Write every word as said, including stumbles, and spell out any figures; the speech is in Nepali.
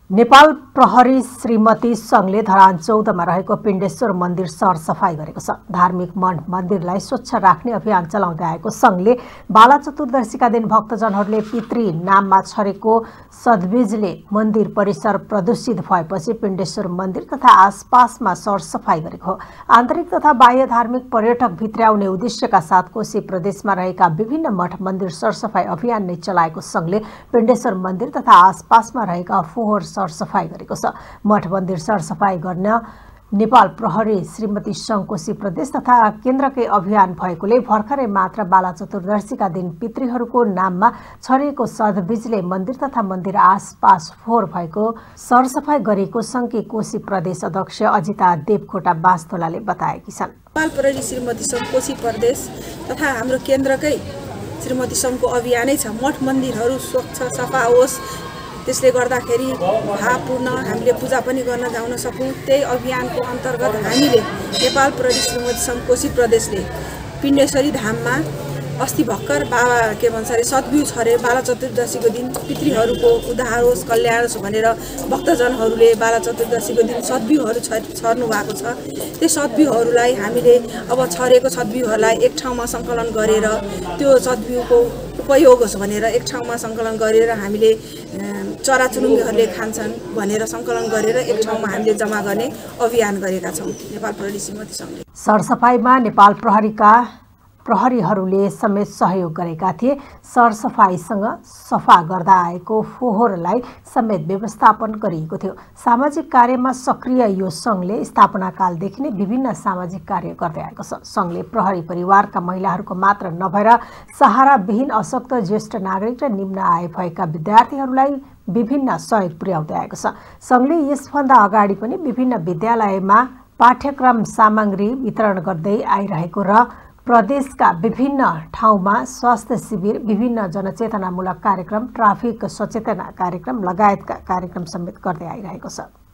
नेपाल प्रहरी श्रीमती संघले धरान चौधमा रहेको पिण्डेश्वर मन्दिर सरसफाई गरेको छ। धार्मिक मठ मन्दिरलाई स्वच्छ राख्ने अभियान चलाउँदै आएको संघले बाला चतुर्दशीका दिन भक्तजनहरूले पितृ नाममा छरेको सद्बीजले मन्दिर परिसर प्रदूषित भएपछि पिण्डेश्वर मन्दिर तथा आसपासमा सरसफाई गरेको हो। आन्तरिक तथा बाह्य धार्मिक पर्यटक भित्र्याउने उद्देश्यका साथ कोशी प्रदेशमा रहेका विभिन्न मठ मन्दिर सरसफाई अभियान नै चलाएको संघले पिण्डेश्वर मन्दिर तथा आसपासमा रहेका फोहोर सरसफाई गरेको छ। मठ मन्दिर सरसफाई गर्न नेपाल प्रहरी श्रीमती संघ कोशी प्रदेश तथा केन्द्रकै अभियान भएकोले भर्खरै मात्र बाला चतुर्दशीका दिन पितृहरूको नाममा छरिएको सद्बीजले मन्दिर तथा मन्दिर आसपास फोहोर भएको सरसफाई गरेको संघकी कोशी प्रदेश अध्यक्ष अजिता देवकोटा बास्तोलाले बताएकी छन्। नेपाल प्रहरी श्रीमती संघ कोशी प्रदेश तथा हाम्रो केन्द्रकै श्रीमती संघको अभियानै छ मठ मन्दिरहरू स्वच्छ सफा होस्, त्यसले गर्दाखेरि भावपूर्ण हामीले पूजा पनि गर्न जान सकौँ। त्यही अभियानको अन्तर्गत हामीले नेपाल प्रहरी श्रीमती संघ कोशी प्रदेशले पिण्डेश्वरी धाममा अस्ति भर्खर बाबा के भन्छ अरे सद्बीज छरे बाला चतुर्दशीको दिन पितृहरूको उद्धार होस् कल्याण होस् भनेर भक्तजनहरूले बाला चतुर्दशीको दिन सद्बीजहरू छर्नु भएको छ। त्यो सद्बीजहरूलाई हामीले अब छरेको सद्बीजहरूलाई एक ठाउँमा सङ्कलन गरेर त्यो सद्बीजको उपयोग होस् भनेर एक ठाउँमा सङ्कलन गरेर हामीले चराचुरुङ्गीहरूले खान्छन् भनेर सङ्कलन गरेर एक ठाउँमा हामीले जम्मा गर्ने अभियान गरेका छौँ नेपाल प्रहरी श्रीमती संघले। सरसफाइमा नेपाल प्रहरीका प्रहरीहरूले समेत सहयोग गरेका थिए। सरसफाइसँग सफा गर्दा आएको फोहोरलाई समेत व्यवस्थापन गरिएको थियो। सामाजिक कार्यमा सक्रिय यो संघले स्थापनाकालदेखि नै विभिन्न सामाजिक कार्य गर्दै आएको छ। संघले प्रहरी परिवारका महिलाहरूको मात्र नभएर सहाराविहीन अशक्त ज्येष्ठ नागरिक र निम्न आय भएका विद्यार्थीहरूलाई विभिन्न सहयोग पुर्याउँदै आएको छ। संघले यसभन्दा अगाडि पनि विभिन्न विद्यालयमा पाठ्यक्रम सामग्री वितरण गर्दै आइरहेको र प्रदेशका विभिन्न ठाउँमा स्वास्थ्य शिविर, विभिन्न जनचेतनामूलक कार्यक्रम, ट्राफिक सचेतना कार्यक्रम लगायतका कार्यक्रम समेत गर्दै आइरहेको छ।